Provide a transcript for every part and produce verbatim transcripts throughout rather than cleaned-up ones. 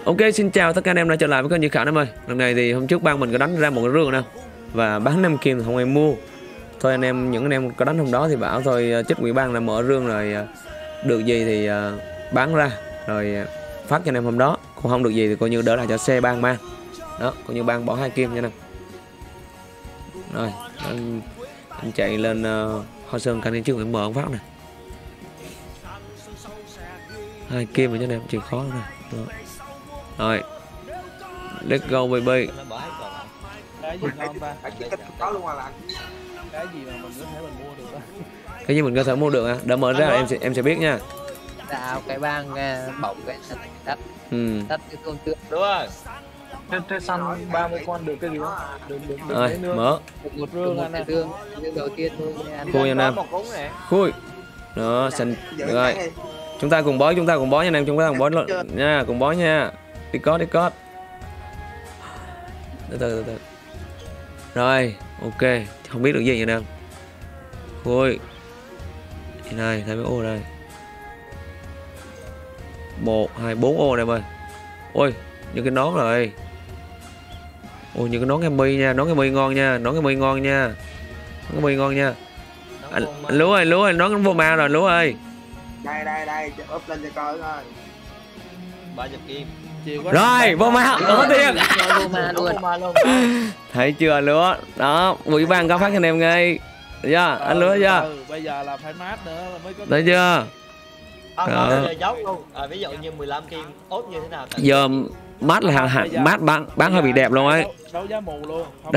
Ok, xin chào tất cả anh em đã trở lại với kênh Như Khả em ơi. Lần này thì hôm trước ban mình có đánh ra một cái rương nè và bán năm kim thì không ai mua. Thôi anh em, những anh em có đánh hôm đó thì bảo thôi chích quỹ ban là mở rương rồi được gì thì bán ra rồi phát cho anh em hôm đó, còn không được gì thì coi như đỡ lại cho xe ban mang. Đó, coi như ban bỏ hai kim nha anh em. Rồi, anh, anh chạy lên uh, Hoa Sơn canh đi trước để mở ông phát nè. Hai kim rồi cho anh em, chỉ khó nè. Rồi, let's go baby. Cái gì ngon ta? Cái gì mà mình có thể mình mua được á? Cái gì mình có thể mua được à? Đợi mở ra em sẽ em sẽ biết nha. Đào cái bang bổng cái đất. Ừ. Đất cái con tượng. Đúng rồi. Trên trên săn ba mươi con được cái gì đó. Được được được. Rồi, mở. Một rương anh ạ. Rương đầu tiên thôi anh. Khui anh em. Khui. Đó, xanh. Được rồi. Chúng ta cùng bói, chúng ta cùng bói nha anh em, chúng ta cùng bói luôn nha, cùng bói nha. Đi code, đi code. Từ từ từ từ. Rồi, ok, không biết được gì vậy đâu. Khui. Đây này, thấy mấy ô đây. Một, hai, bốn ô này em ơi. Ôi, những cái nón rồi. Ôi, những cái nón em mi nha, nón em mi ngon nha, nón em mi ngon nha. Nón em mi ngon nha. Anh, anh Lúa ơi, Lúa ơi, nón vô ma rồi Lúa ơi. Đây đây đây, up lên cho coi thôi. ba trăm kim. Rồi, vô ma, có tiền. Vô ma luôn. Thấy chưa Lúa? Đó, quỹ ban có phát cho anh em ngay. Được chưa? Anh Lúa chưa? Ừ, bây giờ là phải mát nữa mới có. Thấy chưa? À, giờ dấu luôn. À, ví dụ như mười lăm kim ốt như thế nào? Giờ mát là hàng hàng mát bán bán hơi bị đẹp luôn ấy. Đấu giá mù luôn. Đấu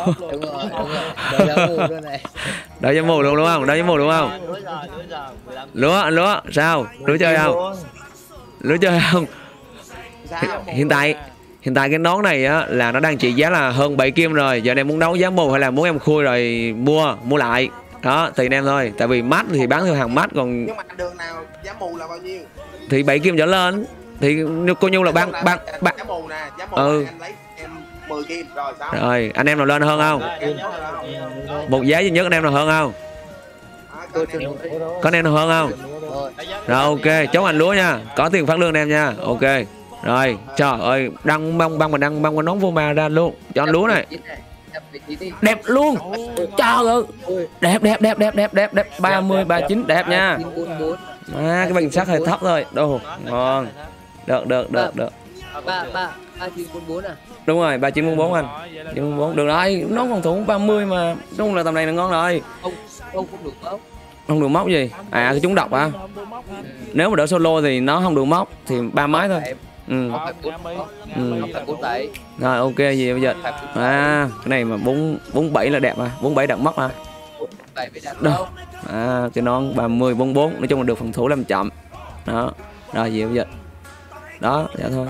giá mù luôn này. Đấu giá mù luôn đúng không? Đấu giá mù đúng không? Lúa, anh Lúa, sao? Lúa chơi không? Lúa chơi không? Hiện tại hiện tại cái nón này á là nó đang trị giá là hơn bảy kim rồi. Giờ anh em muốn đấu giá mù hay là muốn em khui rồi mua mua lại. Đó, tùy anh em thôi. Tại vì mát thì bán theo hàng mát, còn nhưng mà đường nào giá mù là bao nhiêu? Thì bảy kim trở lên. Thì cô Nhu là bán bán bán giá mù nè, giá mù ừ. anh lấy em mười kim rồi sao? Rồi, anh em nào lên hơn không? Một giá duy nhất anh em nào hơn không? Có anh em nào hơn không? Rồi ok, chốt anh Lúa nha. Có tiền phát lương anh em nha. Ok. Rồi, trời ơi, đăng băng băng mà đăng băng cái nón vô ma ra luôn. Cho anh Lúa này. Đẹp luôn. Trời ơi. Đẹp đẹp đẹp đẹp đẹp đẹp đẹp ba mươi ba mươi chín đẹp nha. À, cái bình sắc hơi thấp thôi. Đồ, ngon. Được được được được. ba ba ba chín bốn bốn à? Đúng rồi, ba chín bốn bốn anh. chín bốn bốn được rồi, nó phòng thủ ba mươi mà. Đúng là tầm này là ngon rồi. Không không được móc. Không được móc gì? À cái chúng độc à? Nếu mà đỡ solo thì nó không được móc thì ba mấy thôi. Ừ. Ừ. Rồi ok gì bây giờ? À cái này mà bốn bốn bảy là đẹp à? bốn bảy đặt móc à? Đâu? À cái nón ba mươi bốn bốn nói chung là được phòng thủ làm chậm. Đó. Rồi gì bây giờ? Đó, dạ thôi.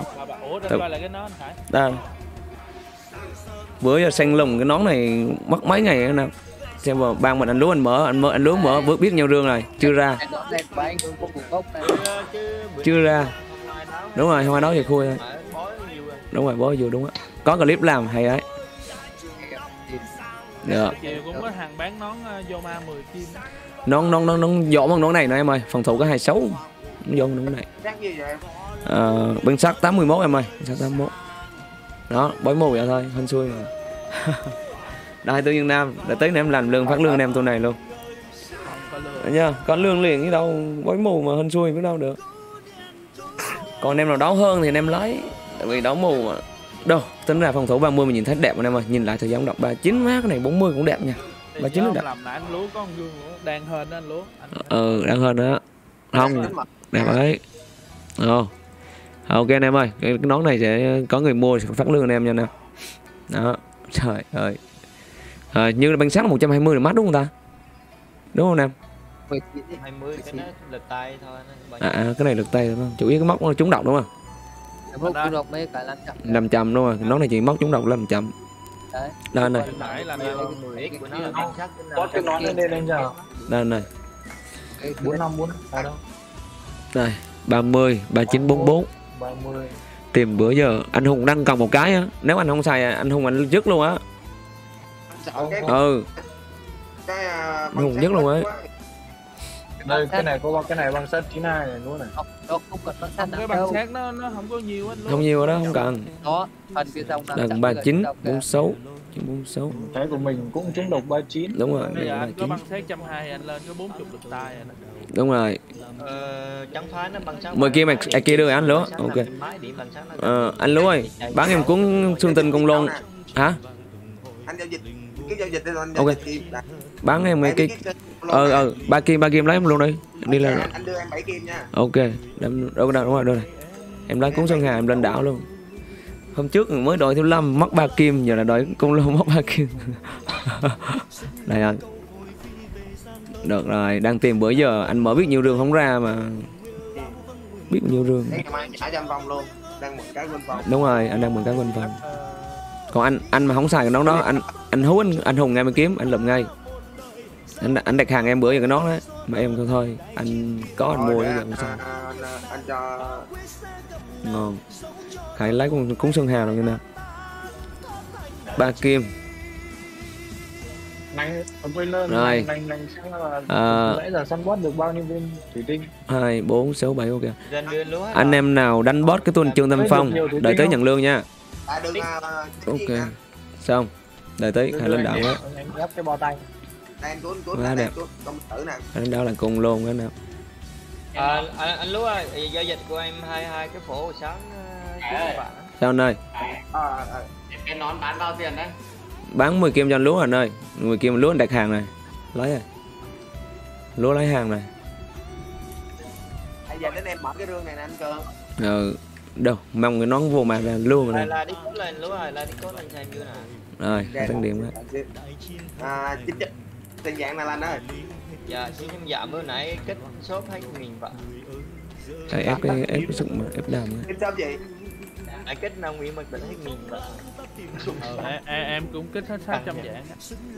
Đây. Bữa giờ xanh lùng cái nón này mất mấy ngày nữa. Xem vào ban mình anh Lúa anh mở, anh mở anh Lúa mở bước biết nhau rương rồi, chưa ra. Chưa ra. Đúng rồi, không ai nói về khui thôi. Đúng rồi, bó vừa đúng á. Có clip làm hay đấy. Được. Cũng có hàng bán nón vô ma mười kim. Nón nón nón nón dỗ bằng nón này nữa em ơi, phòng thủ có hai sáu. Nó vô nón này. À, bên sắt tám mươi mốt em ơi, bên sắt tám mươi mốt. Đó, bói mù vậy thôi, hên xui mà. Đây tôi Nhân Nam, để tới em làm lương phát lương anh em tôi này luôn. Đấy nha, có lương liền cái đâu, bói mù mà hên xui biết đâu được. Còn anh em nào đấu hơn thì anh em lấy, tại vì đấu mù mà. Đâu, tính ra phòng thủ ba mươi mình nhìn thấy đẹp anh em ơi, nhìn lại thời gian đọc ba mươi chín má cái này bốn mươi cũng đẹp nha. ba mươi chín nó đẹp. Làm lại anh Lúa có con gương nữa, đang hơn đó anh Lúa. Ừ, đang hơn đó. Không, đẹp ấy. Ồ. Ok anh em ơi, cái, cái nón này sẽ có người mua sẽ phát lương anh em nha nè. Đó, trời ơi. À, như là bánh sắt là một trăm hai mươi là mát đúng không ta? Đúng không em? hai mươi cái đó lực tay thôi. À, à cái này lực tay đúng không? Chủ yếu cái móc nó trúng độc đúng không? Móc trúng độc mấy cả năm trăm. năm trăm đúng rồi, nón này chỉ móc trúng độc là năm trăm. Đấy. Đây này. Có cái nón lên anh giờ. Đây này. bốn năm bốn ở đâu? Đây, ba mươi, ba chín bốn bốn. ba mươi. Tìm bữa giờ anh Hùng đang cần một cái á, nếu anh không xài anh Hùng anh dứt luôn á. Ừ. Anh Hùng dứt luôn ấy. Đây cái này có cái này bằng sắt chín hai này luôn này. Không, nó không cần bằng sắt Cái nào đâu. bằng sắt nó nó không có nhiều hết luôn. Không nhiều đó, không cần. Đó, phần phía trong nó Đằng ba chín, bốn sáu, bốn sáu. Cái của mình cũng trúng độc ba chín. Đúng rồi, Bây giờ đằng ba anh có chín. bằng sắt trăm hai anh lên có bốn mươi được tay rồi. Đúng rồi. Ờ, chẳng phải nó bằng sáng. Mời kia mày ai kia đưa anh lúa. Ok. Ờ, anh lúa ơi, bán em cuốn xương tinh cùng luôn. Hả? Anh giao dịch cái giao dịch đi anh Ok. giao dịch kim. Bán em mấy cái ờ ờ ba kim ba kim lấy em luôn đi. Em đi lên. Anh đưa em bảy kim nha. Ok, đem đâu đâu đúng rồi đâu này. Em lấy cuốn sơn hà em lên đảo luôn. Hôm trước mới đội thứ năm mất ba kim, giờ là đội cung lô mất ba kim. Đây anh. Được rồi, đang tìm bữa giờ anh mở biết nhiều rương không ra mà. Biết nhiều rương. Ngày mai trả cho anh vòng luôn. Đang mượn cái bên vòng. Đúng rồi, anh đang mượn cái bên vòng. Còn anh anh mà không xài cái nón đó, anh anh hú anh anh hùng ngay mới kiếm, anh lụm ngay. Anh anh đặt hàng em bữa giờ cái nón đó, mà em thôi thôi, anh có anh mua giờ không sao. Anh, anh cho Ngon. Hãy lấy con cúng sơn hà rồi như nào. Ba kim. Nãy ông quên lên. Rồi. Nãy nãy sáng là À, nãy giờ săn boss được bao nhiêu viên thủy tinh? hai, bốn, sáu, bảy ok. Dân đưa lúa. Anh em nào đánh boss cái tuần Trương Tâm Phong, đợi tới nhận lương nha. à, được à, Ok. Xong. Đợi tới hãy lên đảo á. Anh ép cái bò tay. Đây anh cuốn cuốn Quá đây đẹp. cuốn công tử nè. Anh đảo là cùng luôn cái nào. À, anh, anh lúa ơi, giao dịch của em hai hai cái phổ sáng chín bạn. Sao anh ơi? À, à, Cái nón bán bao tiền đấy? Bán mười kim cho anh lúa anh ơi. mười kim lúa anh đặt hàng này. Lấy rồi. Lúa lấy hàng này. bây giờ đến em mở cái rương này nè anh Cơ. Ừ. Đâu, mong cái nón vô mà là luôn rồi Là này. là đi cố lên lúa rồi, là đi cố lên xem như nào. Rồi, tăng điểm đó. À, chính chất tình dạng này là anh ơi. Dạ, xin em dạ bữa nãy kết shop hai nghìn vạn. Đây, ép cái ép cái sức mà ép đàm á. Em sao vậy? Anh kết năm nguyên mình hết nghìn vạn. Ờ, em, em em cũng kích hết sáu trăm dạng.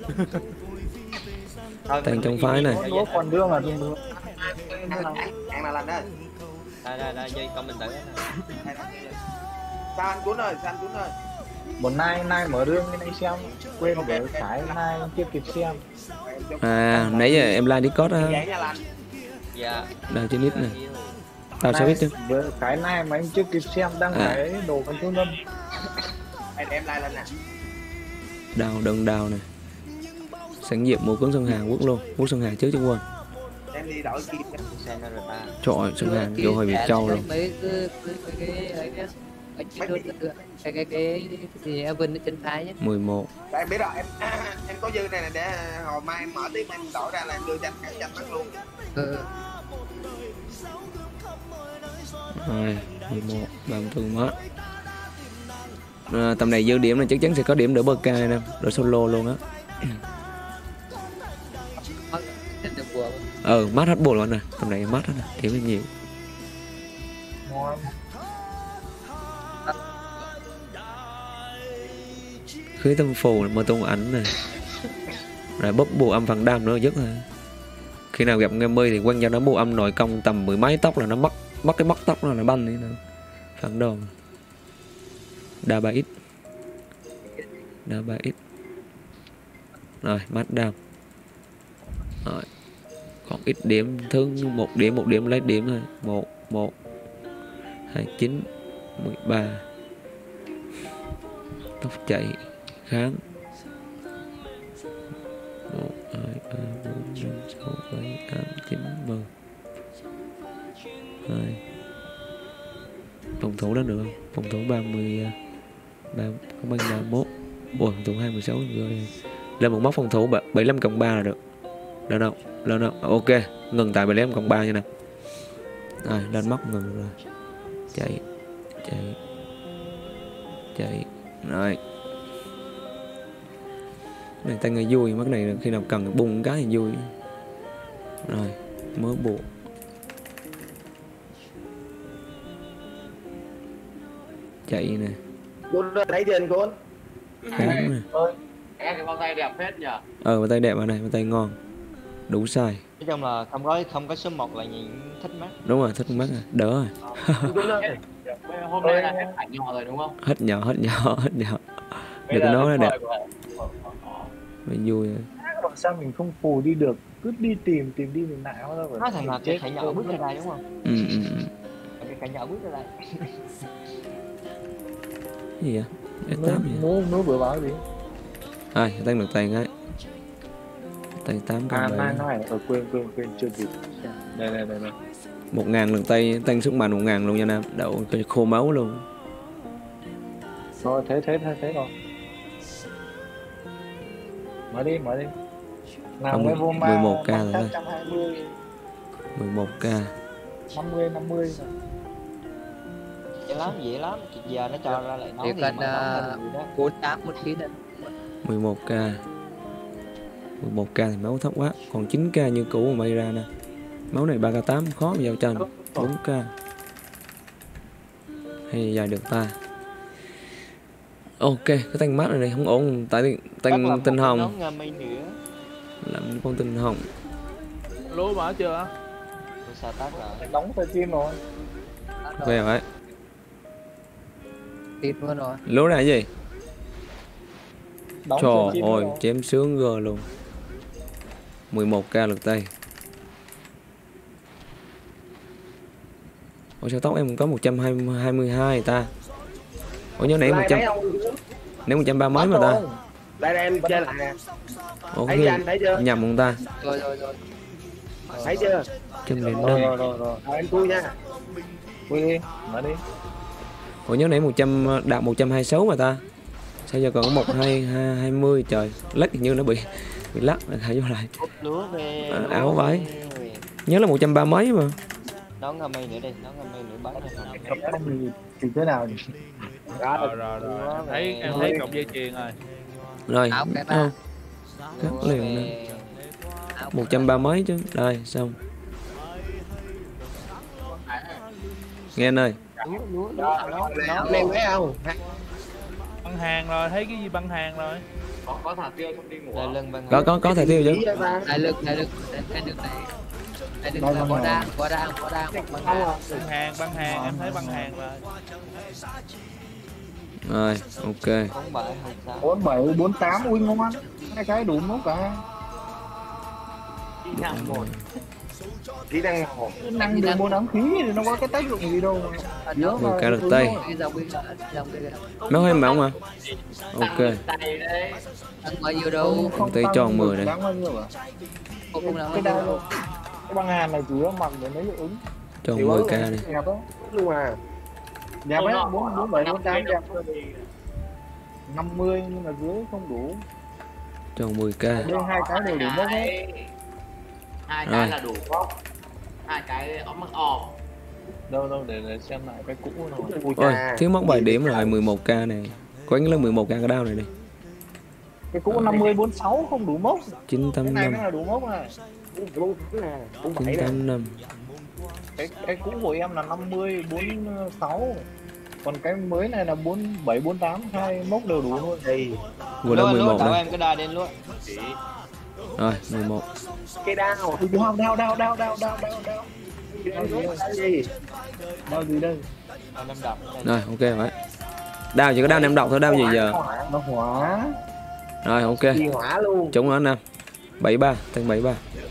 Tăng trong phái này. Lúa còn đương là đương. Dạng này là anh ơi. Đây đây đây, dây con mình tới. Sao anh Cuốn ơi, sao anh Cuốn ơi? Một nay nay mở rương lên anh xem. Quên để phải nay chưa kịp xem. À, nãy giờ em like Discord á. Dạng nha là anh. Dạ. Đâu trên list nè. Tao sao biết chứ. Bữa cái này mà anh chưa kịp xem đăng À. cái đồ con chú Lâm. Đây để em like lên nè. Đào đừng đào này. Sẵn dịp mua cuốn Sơn Hà quốc luôn. Cuốn Sơn Hà trước chứ quên. Em đi đổi kim. Xem nó rồi ta. Trời ơi, Sơn Hà vô hồi bị trâu luôn. Mấy cái cái cái cái cái cái cái gì Evan ở trên phái nhé. mười một. Tại em biết rồi, em em có dư này nè để hồi mai em mở tiếp em đổi ra là em đưa cho anh cả cho anh bắt luôn. Ừ. Rồi, mười một, ba mươi tư mất. À, tầm này dư điểm là chắc chắn sẽ có điểm đỡ bơ ca nè, đỡ solo luôn á. Ừ, mát hết bồ luôn nè, tầm này mát hết nè, điểm thêm nhiều. Ngon. Khí tâm phù mà tung ảnh này. Rồi bóp bù âm phần đam nữa dứt thôi. Khi nào gặp nghe mươi thì quăng cho nó bù âm nội công tầm mười mấy tóc là nó mất mất cái móc tóc nó là banh đi nữa. Phản đồ. Đa ba ít. Đa ba ít. Rồi, mắt đam. Rồi. Còn ít điểm thứ một điểm một điểm lấy điểm thôi. một một hai chín mười ba. Tóc chạy kháng. một hai ba bốn năm sáu bảy tám chín mười. hai. Phòng thủ đó được không? Phòng thủ ba mươi ba không bao ba mươi mốt. Ủa, phòng thủ hai mươi sáu rồi. Lên một móc phòng thủ bảy mươi lăm cộng ba là được. Lên đâu? Lên đâu? Ok, ngừng tại bảy mươi lăm cộng ba như nè. Rồi, lên móc ngừng rồi. Chạy. Chạy. Chạy. Rồi. Này tay người vui, mắt này khi nào cần bung cái thì vui. Rồi, mới buộc. Chạy nè. Cuốn lấy tiền Cuốn. Kháng nè. Cái bao tay đẹp phết nhỉ? Ờ, bàn tay đẹp ở này, bàn tay ngon. Đủ size. Nói chung là không có không có số một là nhìn thích mắt. Đúng rồi, thích mắt rồi, đỡ rồi. Hôm nay là hết ảnh nhỏ rồi đúng không? Hết nhỏ, hết nhỏ, hết nhỏ. Được cái nó nó đẹp. Mới vui rồi. Sao mình không phù đi được? cứ đi tìm tìm đi tìm lại nó Nó thằng nào cái khải nhỏ bước ra đây đúng không? Ừ ừ ừ. Cái khải nhỏ bước ra đây. Cái gì vậy? S nó tám gì? nó nó vừa báo gì Ai, tăng được tiền ấy. Tay tám à còn mai lại. nói ở quên quên quên chưa kịp đây đây đây đây Một ngàn lần tay tăng sức mạnh một ngàn luôn nha Nam. Đậu cho khô máu luôn. rồi thế thế thế thế rồi mở đi mở đi nào Không, mới vô ma mười một k rồi thôi. một hai mươi mười một k. năm mươi năm mươi Dễ lắm, dễ lắm. Giờ nó cho ra lại nói Chỉ thì cần mà nói à, là gì đó. bốn tám một tí nữa. mười một k. mười một k thì máu thấp quá. Còn chín k như cũ mà may ra nè. Máu này ba k tám khó mà giao tranh. bốn k. Hay dài được ta. Ok, cái tăng mát này, này không ổn. Tại tăng tinh hồng. Làm con tinh hồng. Lúa mở chưa? Tôi sao tắt rồi. đóng tay kim rồi Về vậy. Tít luôn rồi. Lúa này gì? đóng Trời tay kim ơi, rồi. chém sướng gờ luôn. mười một k lượt tay. Ủa sao tóc em có một trăm hai mươi hai ta? Ủa nhớ nãy một trăm nãy một trăm ba mấy mà ta? Đây đây em chơi lại nè. Ủa Thấy chưa anh, thấy chưa? nhầm không ta? Rồi rồi rồi. Thấy chưa? Trăm lẻ rồi năm. rồi rồi rồi Rồi em vui nha. vui đi mở đi Ủa nhớ nãy một trăm đạt một trăm hai mươi sáu mà ta? Sao giờ còn có một hai hai mươi trời, lắc như nó bị bị lắc lại thả vô lại. Lúa về. À, áo váy. Nhớ là một trăm ba mấy mà. Đón ngâm mây nữa đi, đón ngâm mây nữa bắn cho không thì, thì thế nào nhỉ? Rồi rồi rồi. Em thấy em thấy cọng dây chuyền rồi. Rồi. Áo cái Không. ba. Cắt liền nè. một trăm ba mấy chứ. Đây, xong. Nghe anh ơi. Anh em thấy không? Băng hàng rồi, thấy cái gì băng hàng rồi. có có thằng tiêu không đi ngủ Lên lưng băng. Có có có thể tiêu chứ. Đại lực đại lực đại lực này. Đại lực là có đa có đa có đa hoặc băng đa. Băng hàng, băng hàng, em thấy băng hàng rồi. Rồi, ok. Không bại không sao. bốn bảy bốn tám ui ngon hai cái đủ nốt cả kỹ năng một Kỹ năng một. kỹ năng đường môn ám khí thì nó có cái tác dụng gì đâu mà nhớ Mười mà k lượt tay. Cái dòng cái dòng cái Máu hay máu mà. Ok. tay đấy ăn bao nhiêu đâu. không Tay tăng tròn mười này. đáng bao nhiêu à Không không làm cái bao đai nhiêu đâu. cái băng hàn này chủ yếu mặc để lấy hiệu ứng Tròn mười k đi. đẹp đó Luôn à. đẹp ấy bốn bốn bảy bốn tám đẹp năm mươi nhưng mà dưới không đủ Tròn mười k. đây hai cái đều đủ nốt hết hai Rồi. cái là đủ không hai cái ống mắc o đâu đâu để, để xem lại cái cũ rồi Ui Ôi, cha. thiếu mất bảy điểm rồi, mười một k này. Quán lên mười một k cái đao này đi. cái cũ năm mươi bốn sáu không đủ mốc chín cái tám này năm. mới là đủ mốc này Bốn nè, bốn bảy chín nè. tám năm. cái cái cũ của em là năm mươi bốn sáu còn cái mới này là bốn bảy bốn tám hai mốc đều đủ luôn Thì Vừa lên mười một Đậu đây. em cái đai đen luôn. Rồi, mười một. cái đao. đao đao đao đao đao đao đao đao Cái gì? đao gì đây Năm đập. Rồi, ok vậy. Đao chỉ có đao nem độc thôi, đao gì giờ. nó hỏa Rồi, ok. Chi hỏa luôn. Trúng ở Nam. bảy ba, tăng bảy ba.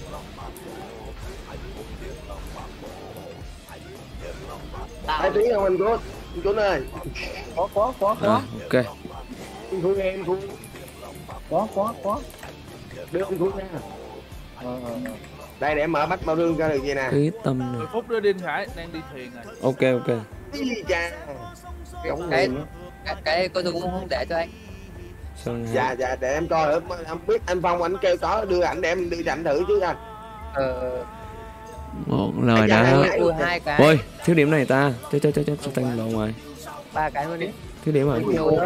Hai tiếng không anh Cốt? Anh Cốt ơi. có có có Rồi, có ok. Anh Cốt em Cốt. có có có Đưa anh Cốt nha. ờ, ờ, ờ. Đây để em mở bách bao rương ra được gì nè. Cái tâm này. mười phút nữa Đinh Khải đang đi thuyền rồi. Ok, ok. Ý cha. Cái ống Cái này. cái cái cô cũng không để cho anh. Sơn Dạ dạ để em coi thử. Em biết anh Phong anh kêu có đưa ảnh để em đưa cho anh thử chứ anh. Ờ một lời Dạ, đã. dạ. ui hai cái. Ôi, thiếu điểm này ta. Cho cho cho cho cho tăng lộn rồi. Ba cái luôn đi. Thiếu điểm rồi. Nhiều.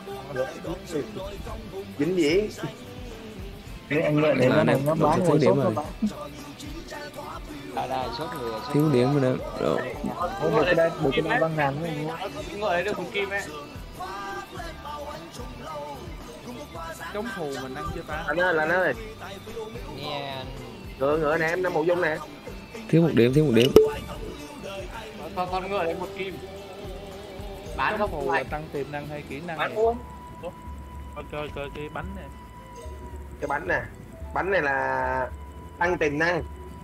Vĩnh viễn. Thế anh lợi để À, nó này, nó đủ bán thứ ngồi điểm sốt rồi. nó bán Đai đai sốt người sốt. Thiếu điểm rồi đó. Rồi. Ôi, được cái đây được cái đây băng ngàn này ngồi đấy được một kim ấy Chống phù mình ăn chưa ta? Anh ơi là anh ơi. Nghe anh. Ngựa ngựa nè em năm một dung nè. Thiếu một điểm, thiếu một điểm. con con ngồi đấy một kim bán Chống không phù là phải tăng tiềm năng hay kỹ năng bán này? luôn Coi coi coi cái bánh này. Cái bánh nè. Bánh này là tăng tiềm năng.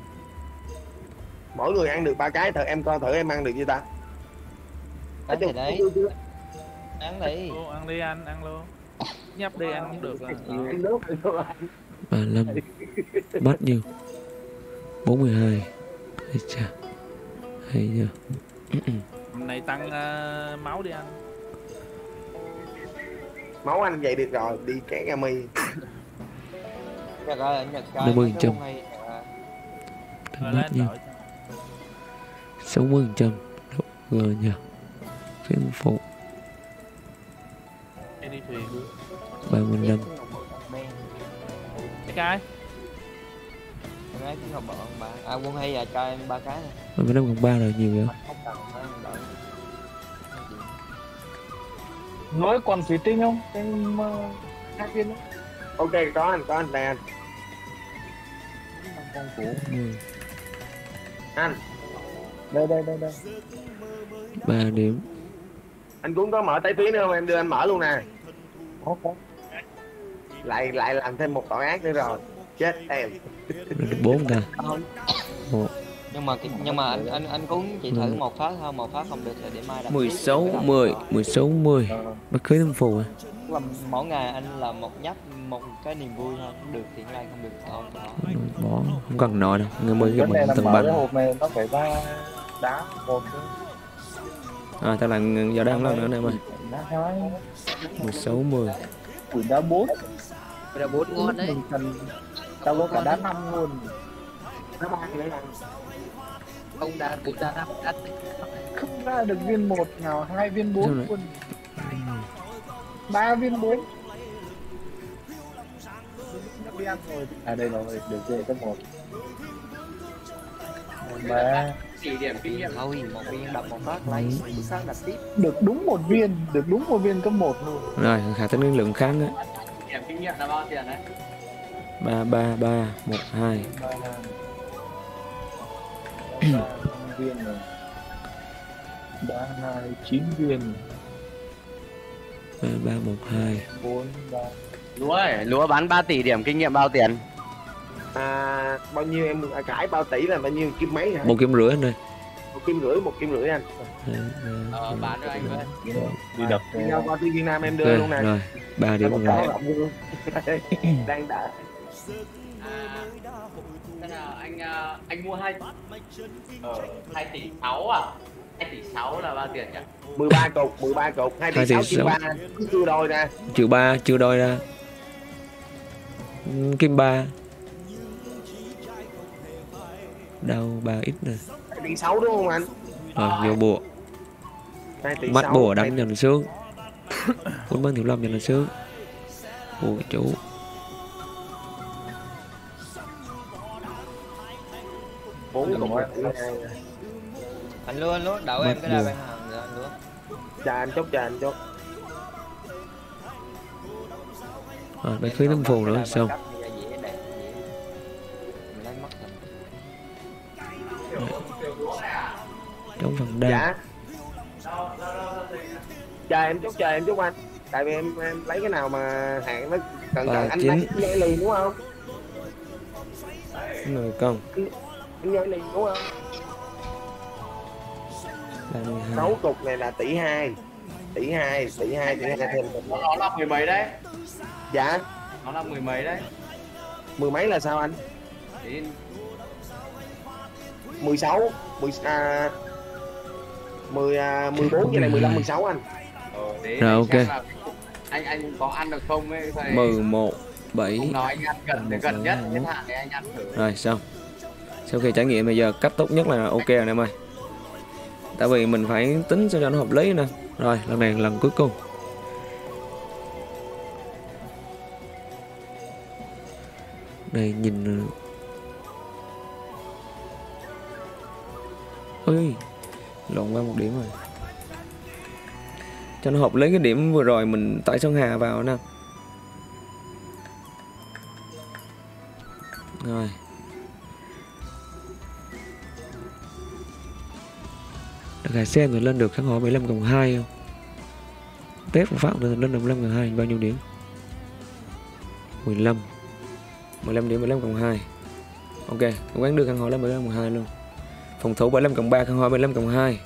Mỗi người ăn được ba cái, thử em coi thử em ăn được chưa ta. Ăn thì đấy. Ăn đi. Ô, ăn đi anh, ăn luôn. Nhấp đi ăn cũng được. Ăn nước đi thôi. ba mươi lăm. Bắt nhiêu? bốn mươi hai. Hay chà. Hay nhờ. Này tăng uh, máu đi anh. Máu anh vậy được rồi, đi cái Gami. Nhật ơi, Nhật coi năm mươi mấy trăm. cái hay, à, Rồi Bắt lên nhiêu? đổi. sáu mươi phần trăm. Rồi nhờ. Phiên phụ. Đi đi thuyền. ba mươi lăm. Cái cái. mấy cái hộp bự ba. À quân hay à, cho em ba cái này. ba mươi lăm còn ba là nhiều vậy? Không cần phải em đợi. Nói còn thủy tinh không? Em uh, hai viên đó. Ok, có anh, có anh, đây anh. Con cũ. mười. Anh, Đây đây đây đây. ba điểm. anh cũng có mở tay phí nữa không? Em đưa anh mở luôn nè. Có có. Lại lại làm thêm một tội ác nữa rồi. Chết em. Rồi được bốn ta. một. Nhưng mà nhưng mà anh anh anh cũng chỉ thử một phát thôi, một phát không được thì để mai đặt mười tiếp. sáu, mười. mười sáu, mười. Ờ. Bắt cưới tâm phù à? Làm mỗi ngày anh làm một nhấp một cái niềm vui thôi, cũng được thiện lai không được không bỏ. Bỏ. Không cần nội đâu. Nghe mới gặp Vấn đề mình là tầng mở băng. cái hộp này nó phải ra đá một thôi. À, ta làm giờ đang lần nữa em ơi. Đá hai. mười sáu, mười. Ủi đá bốn. Là bốn ngon đấy. Mình cần tao có cả đá năm luôn. Nó ba nữa anh. Ông đã cũng đã đắt đắt đấy. Không ra được viên một nào, hai viên Sao bốn lại- luôn. Ba viên bốn. Đi ăn rồi. À đây rồi, được rồi, cấp một. Ba. Chỉ điểm kinh nghiệm. Thôi một viên đập một phát lấy, sáng đập tiếp. Được đúng một viên, được đúng một viên cấp một luôn. Rồi, khả tính năng lượng kháng á. Điểm kinh nghiệm là bao tiền đấy? ba, ba, ba, một, hai. Ba năm viên rồi. Ba hai chín viên. ba, ba, một, hai. Bốn ba. Lúa ấy, lúa bán ba tỷ điểm kinh nghiệm bao tiền? À, bao nhiêu em à, cải bao tỷ là bao nhiêu kim mấy hả? Một kim rưỡi anh ơi. Một kim rưỡi, một kim rưỡi anh. Ờ, bán cho anh với. Đi đập Đi nhau qua Tiên Việt Nam em đưa Ok, luôn nè. rồi. ba điểm Một rồi. cái rộng luôn. Đang đợi. À, thế nào anh à, anh mua hai ờ, hai tỷ sáu à? Hai tỷ sáu là bao tiền nhỉ? mười ba cục, mười ba cục, hai tỷ hai tỷ sáu kim sáu. ba. Chưa đôi nè. Trừ ba, chưa đôi ra. Ừ, kim ba. Đâu ba ít rồi. hai tỷ sáu đúng không anh? Rồi, vô bùa. hai tỷ Mắt sáu, bùa hai đánh tỷ- dần sướng. Bốn bán thiếu lâm dần sướng. Bùa chủ. bốn cục Rồi. một tỷ hai. Anh luôn anh luôn đậu Bắt em cái đa buồn. bán hàng rồi anh luôn. Chờ anh chốt, chờ anh chốt. Rồi, bác khí tâm phù nữa, xong. Trong phần đa. Dạ. Chờ em chốt, chờ em chốt anh. Tại vì em em lấy cái nào mà hạng nó cần Ba, cần anh chín. lấy nhảy liền đúng không? Người công. Anh nhảy liền đúng không? ba mươi hai. Sáu cục này là tỷ hai. Tỷ hai, tỷ hai, tỷ hai thêm cục nữa. Nó là mười mấy đấy. Dạ. Nó là mười mấy đấy. Mười mấy là sao anh? Thì mười sáu, mười à mười à mười bốn với lại mười lăm, mười sáu anh. ờ, để Rồi, anh ok. xem là anh anh có ăn được không ấy thầy. mười một, bảy. Không nói anh ăn gần để gần nhất hết hạn để anh ăn thử. Rồi xong. Sau khi trải nghiệm bây giờ cách tốt nhất là ok rồi em ơi. Tại vì mình phải tính sao cho nó hợp lý nè. Rồi lần này lần cuối cùng. Đây nhìn. Ôi, lộn qua một điểm rồi. Cho nó hợp lý cái điểm vừa rồi mình tải Sơn Hà vào nè. Rồi. Được gài xem rồi lên được kháng hỏi mười lăm cộng hai không? Test một phát rồi lên được mười lăm cộng hai bao nhiêu điểm? mười lăm. mười lăm điểm mười lăm cộng hai. Ok, cố gắng đưa căn hộ lên bảy mươi lăm cộng hai luôn. Phòng thủ bảy mươi lăm cộng ba, căn hộ bảy mươi lăm cộng hai.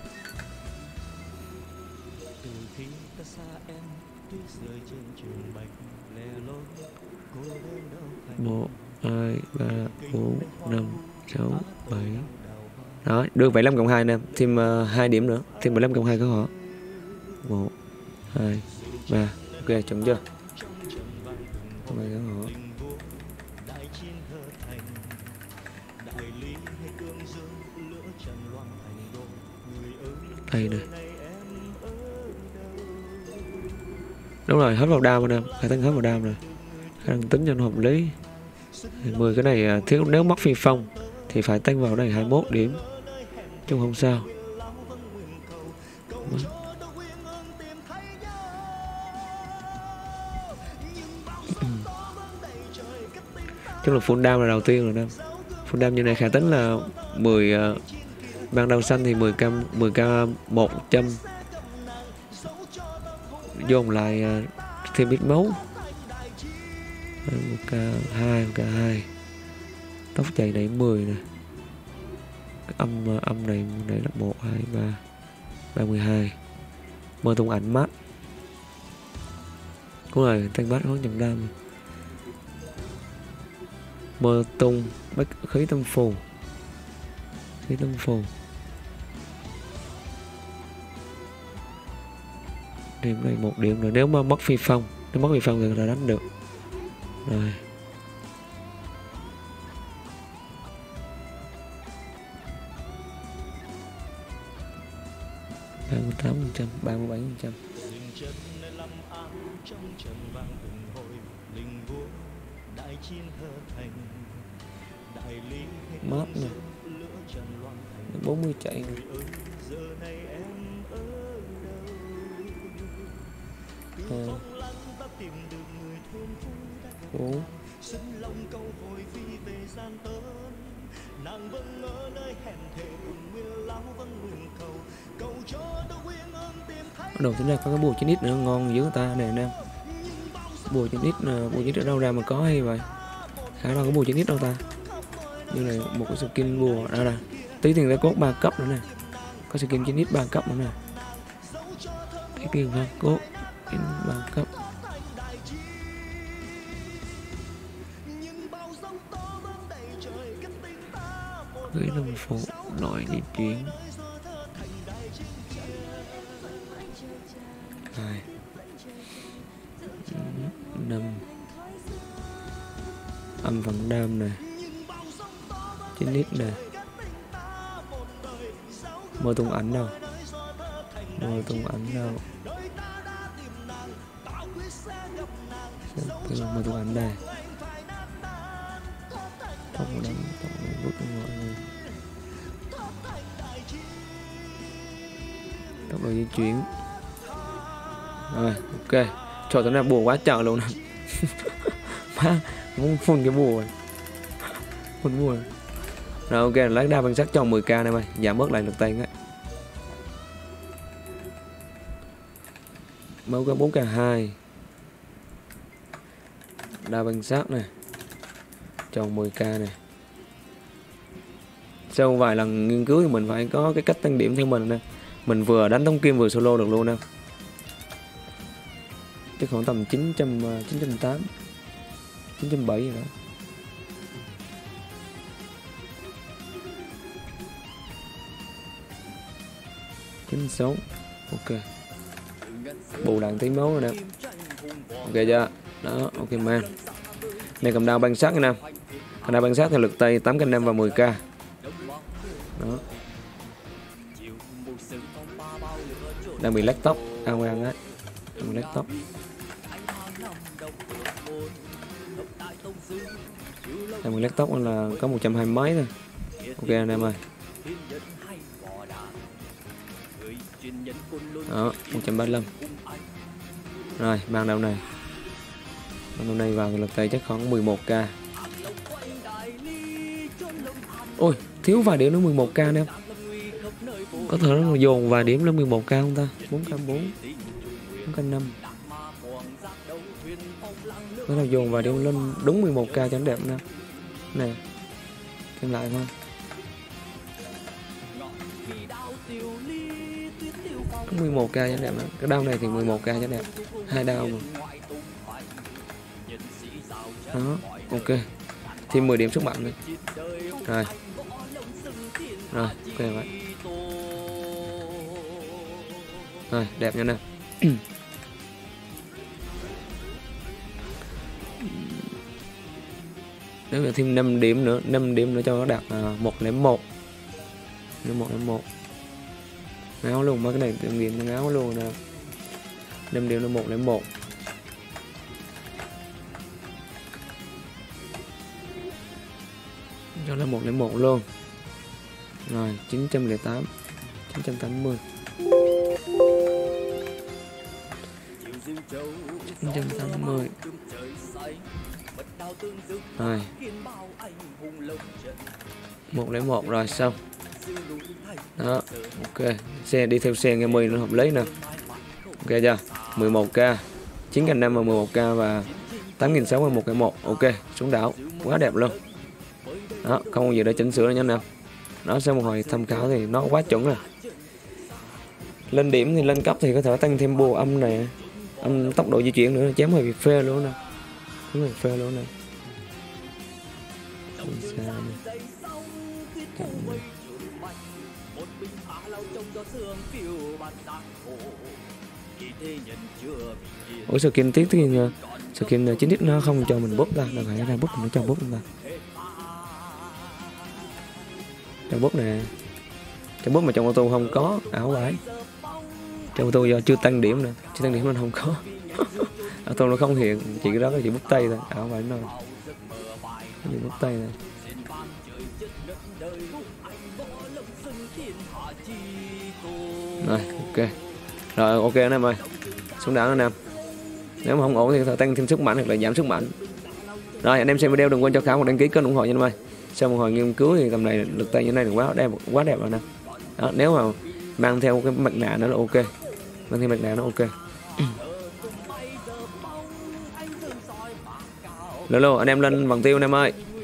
một, hai, ba, bốn, năm, sáu, bảy. Đó, đưa bảy mươi lăm cộng hai nè, thêm uh, hai điểm nữa, thêm bảy mươi lăm cộng hai có họ. một, hai, ba. Ok, chuẩn chưa? Mày có họ. Đây nè. Đúng rồi, hết vào đam nè, khả năng hết vào đam rồi. Khả năng tính cho nó hợp lý. mười cái này thiếu, nếu mất phi phong thì phải tăng vào đây hai mươi mốt điểm. Chung không sao. Chắc là full down là đầu tiên rồi nè. Full down như này khả tính là mười uh, ban đầu xanh thì mười k mười k một trăm dồn lại uh, thêm ít máu. một k hai, một k hai. Tốc chạy này mười nè. Âm âm này này là một, hai, ba, ba mươi hai. Mơ tung ảnh mắt. Đúng rồi, thanh bát có nhầm đam. Mơ tung bách khí tâm phù. Khí tâm phù. Điểm này một điểm rồi, nếu mà mất phi phong, nếu mất phi phong thì là đánh được. Rồi. ba mươi tám phần trăm, ba mươi bảy phần trăm. Mát nè. bốn mươi chạy. À. bốn. Bắt đầu tính ra có cái bùa chín ít nữa ngon dưới ta nè anh em. Bùa chín ít, bùa chín ít ở đâu ra mà có hay vậy? Khả năng có bùa chín ít đâu ta. Như này một cái skin bùa đó nè. Tí tiền ra cốt ba cấp nữa nè. Có skin chín ít ba cấp nữa nè. Tí tiền ra cốt ba cấp. Gửi đồng phụ nội di chuyển. Hai năm âm phần đam này chín lít này. Mơ tung ảnh đâu, mơ tung ảnh đâu, mơ tung ảnh đây. Tốc độ đánh, tốc độ bước mọi người. Tốc độ di chuyển. Rồi, ok. Trời tối nay bùa quá trời luôn nè. Má, muốn phun cái bùa. Phun bùa. Rồi ok, lấy đa bằng sắt cho mười k này mày, giảm bớt lại lực tay á. Máu có bốn k hai. Đa bằng sắt này. Tròn mười k này. Sau vài lần nghiên cứu thì mình phải có cái cách tăng điểm theo mình nè. Mình vừa đánh tống kim vừa solo được luôn nè. Chắc khoảng tầm chín trăm, chín trăm tám, chín trăm bảy rồi đó. chín sáu. Ok. Bù đạn tí máu rồi nè. Ok chưa? Đó, ok man. Này cầm đao băng sát nha nam. Cầm đao băng sát theo lực tay tám k năm và mười k. Đó. Đang bị lách tóc, ao ăn á. Đang bị lách tóc. Đang bị lách tóc là có một trăm hai mươi mấy thôi. Ok anh em ơi. Đó, một trăm ba mươi lăm. Rồi, ban đầu này. Ban đầu này vào lực tay chắc khoảng mười một k. Ôi, thiếu vài điểm nữa mười một k nè. Có thể nó dồn vài điểm lên mười một k không ta? bốn k bốn, bốn k năm. Nó là dồn vài điểm lên đúng mười một k cho nó đẹp nè. Nè. xem lại thôi. mười một k cho đẹp lắm. Cái đao này thì mười một k cho đẹp. Hai đao mà. Đó, ok. Thêm mười điểm sức mạnh nữa. Rồi. Rồi, ok vậy. Rồi, đẹp nha nè. Nếu mà thêm năm điểm nữa, năm điểm nữa cho nó đạt uh, một không một. Nếu một không một. Ngáo luôn, mấy cái này điểm điểm ngáo luôn nè. năm điểm là một không một. Cho là một không một luôn. Rồi, chín trăm lẻ tám. chín trăm tám mươi. chín trăm tám mươi. Rồi. một không một rồi xong. Đó, ok. Xe đi theo xe nghe mười nó hợp lý nè. Ok chưa? mười một k, chín nghìn năm trăm và mười một k và tám nghìn sáu trăm và một không một. Ok, xuống đảo. Quá đẹp luôn. Đó, không có gì để chỉnh sửa nữa nha anh em. Đó, sau một hồi tham khảo thì nó quá chuẩn rồi. Lên điểm thì lên cấp thì có thể tăng thêm bùa âm này, âm tốc độ di chuyển nữa, chém hơi bị phê luôn nè. Đúng rồi, phê luôn nè. Ủa skin tiếc thì skin chính thức nó không cho mình búp ta, đâu phải ra búp nó cho búp ta. Trong bút nè, trong bút mà trong ô tô không có ảo vải. Trong ô tô do chưa tăng điểm nè, chưa tăng điểm nên không có. Ô tô nó không hiện, chỉ cái đó là chỉ bút tay thôi, ảo vải nó chỉ bút tay này. Rồi ok, rồi ok anh em ơi, xuống đảo anh em. Nếu mà không ổn thì phải tăng thêm sức mạnh hoặc là giảm sức mạnh. Rồi anh em xem video đừng quên cho Khảo một đăng ký kênh ủng hộ nha anh em ơi. Sau một hồi nghiên cứu thì tầm này lực tay như này là quá đẹp, quá đẹp rồi nè. Đó, nếu mà mang theo cái mặt nạ nó là ok, mang theo mặt nạ nó ok. Lô lô anh em lên bằng tiêu anh em ơi.